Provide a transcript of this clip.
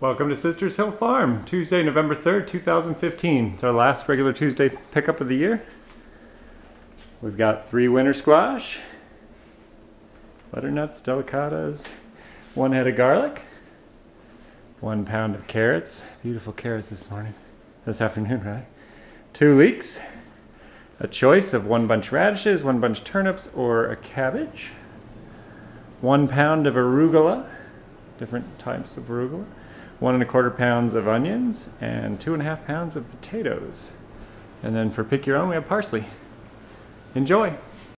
Welcome to Sisters Hill Farm, Tuesday, November 3rd, 2015. It's our last regular Tuesday pickup of the year. We've got 3 winter squash, butternuts, delicatas, 1 head of garlic, 1 pound of carrots, beautiful carrots this afternoon, right? 2 leeks, a choice of 1 bunch radishes, 1 bunch turnips, or a cabbage, 1 pound of arugula, different types of arugula, 1 1/4 pounds of onions, and 2 1/2 pounds of potatoes. And then for pick your own, we have parsley. Enjoy!